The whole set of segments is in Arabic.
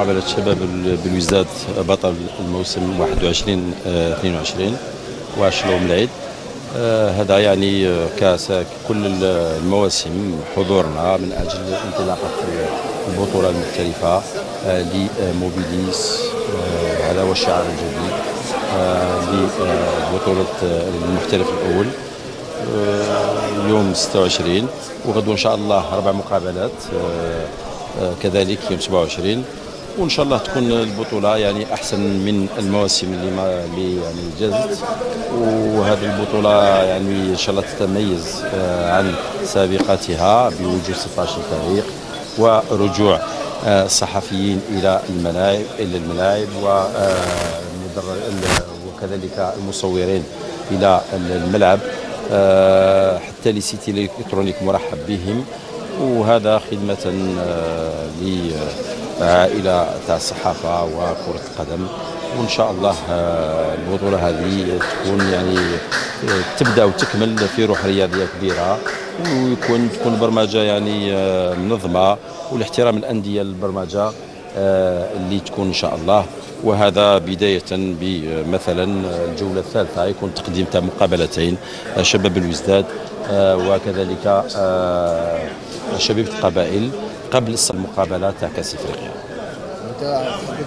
مقابلة شباب بالوزداد بطل الموسم 21-22 وشلوم العيد. هذا يعني كل المواسم حضورنا من أجل انطلاقة البطولة المختلفة لموبيليس. هذا هو الشعار الجديد لبطولة المحترف الأول يوم 26، وغدوة إن شاء الله 4 مقابلات كذلك يوم 27، وان شاء الله تكون البطوله يعني احسن من المواسم اللي يعني جازت. وهذه البطوله يعني ان شاء الله تتميز عن سابقاتها بوجود 16 فريق ورجوع الصحفيين الى الملاعب وكذلك المصورين الى الملعب، حتى لسيتي الالكترونيك مرحب بهم، وهذا خدمة لعائلة تاع الصحافة وكرة القدم. وإن شاء الله البطولة هذه تكون يعني تبدأ وتكمل في روح رياضية كبيرة، تكون برمجة يعني منظمة والاحترام الأندية للبرمجة اللي تكون إن شاء الله. وهذا بداية بمثلا الجولة الثالثة يكون تقديم تاع مقابلتين، شباب الوزداد وكذلك شبيبة القبائل قبل المقابلة تاع كأس افريقيا. انت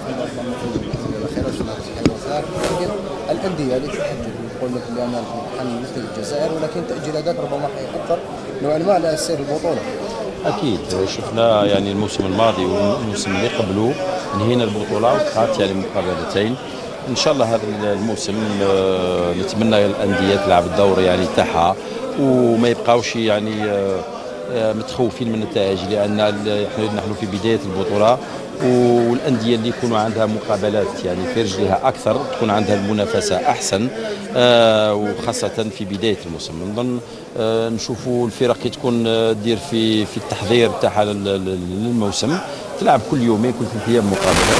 الانديه اللي تحدد يقول لك بان الامتحان مثل الجزائر، ولكن تاجيلات ربما حيأثر نوعا ما على سير البطوله. اكيد شفنا يعني الموسم الماضي والموسم اللي قبله انهينا البطوله وبقات يعني مقابلتين. ان شاء الله هذا الموسم نتمنى الانديه تلعب الدور يعني تاعها وما يبقاوش يعني متخوفين من النتائج، لان نحن في بدايه البطوله، والانديه اللي يكونوا عندها مقابلات يعني في رجلها اكثر تكون عندها المنافسه احسن، وخاصه في بدايه الموسم. نظن نشوفوا الفرق كي تكون دير في التحضير تاعها للموسم تلعب كل يومين كل 3 ايام مقابله.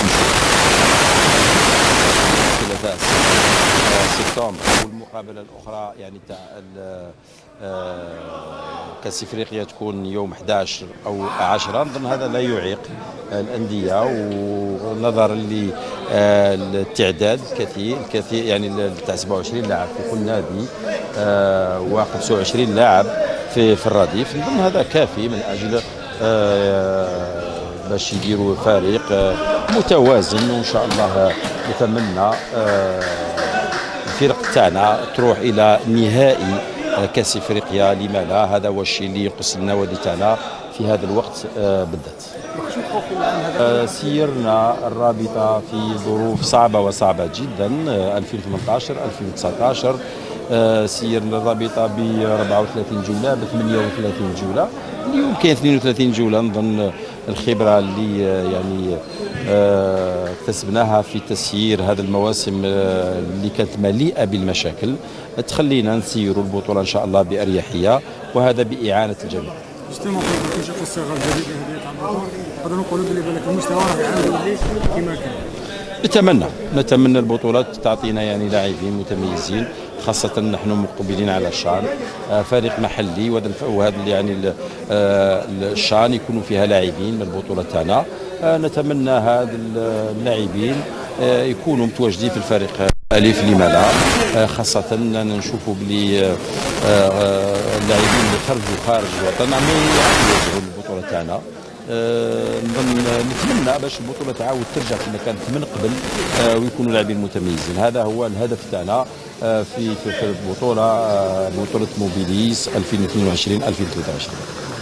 سبتمبر والمقابله الاخرى يعني تاع كاس افريقيا تكون يوم 11 او 10، نظن هذا لا يعيق الانديه، ونظرا للتعداد الكثير يعني تاع 27 لاعب في كل نادي و25 لاعب في الرديف. نظن هذا كافي من اجل باش يديروا فريق متوازن، وان شاء الله نتمنى الفرق تاعنا تروح الى نهائي كاس افريقيا. لما لا؟ هذا هو الشيء اللي ينقص النوادي تاعنا في هذا الوقت بالذات. سيرنا الرابطه في ظروف صعبه وصعبه جدا 2018 2019 سيرنا الرابطه ب 34 جوله ب 38 جوله. اليوم كاين 32 جوله. نظن الخبره اللي يعني اكتسبناها في تسيير هذا المواسم اللي كانت مليئه بالمشاكل تخلينا نسيروا البطوله ان شاء الله باريحيه، وهذا باعانه الجميع. جوستومون كي جات الصيغه الجديده هذه تاع البطوله نقدروا نقولوا بلي بالك المستوى راه يعاود يولي كما كان. نتمنى البطولات تعطينا يعني لاعبين متميزين، خاصة نحن مقبلين على الشان فريق محلي، وهذا يعني الشان يكونوا فيها لاعبين من البطولة تاعنا. نتمنى هذا اللاعبين يكونوا متواجدين في الفريق الألف، لما لا؟ خاصة نشوفوا بلي اللاعبين اللي خرجوا خارج الوطن ما يواجهوا البطولة تاعنا. نتمنى باش البطوله تعاود ترجع كما كانت من قبل ويكونوا لاعبين متميزين. هذا هو الهدف تاعنا في البطوله، بطوله موبيليس 2022 2023.